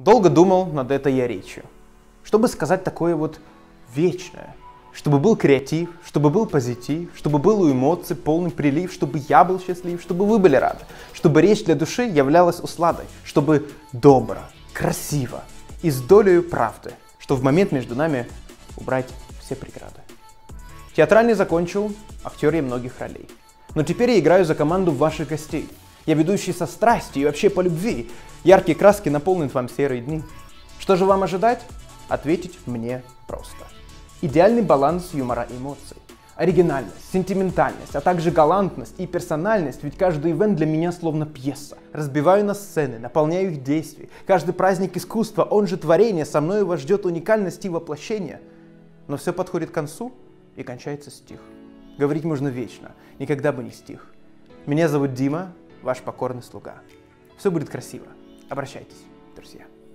Долго думал над этой я речью. Чтобы сказать такое вот вечное. Чтобы был креатив, чтобы был позитив, чтобы был у эмоций полный прилив, чтобы я был счастлив, чтобы вы были рады. Чтобы речь для души являлась усладой. Чтобы добро, красиво и с долею правды. Что в момент между нами убрать все преграды. Театральный закончил, актер я многих ролей. Но теперь я играю за команду ваших гостей. Я ведущий со страстью и вообще по любви. Яркие краски наполнят вам серые дни. Что же вам ожидать? Ответить мне просто. Идеальный баланс юмора и эмоций. Оригинальность, сентиментальность, а также галантность и персональность, ведь каждый ивент для меня словно пьеса. Разбиваю на сцены, наполняю их действий. Каждый праздник искусства, он же творение, со мной вас ждет уникальность и воплощение. Но все подходит к концу, и кончается стих. Говорить можно вечно, никогда бы не стих. Меня зовут Дима, ваш покорный слуга. Все будет красиво. Обращайтесь, друзья.